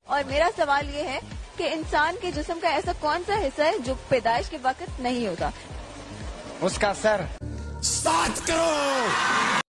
और मेरा सवाल ये है कि इंसान के जिस्म का ऐसा कौन सा हिस्सा है जो पैदाइश के वक्त नहीं होता? उसका सर। 7 करोड़।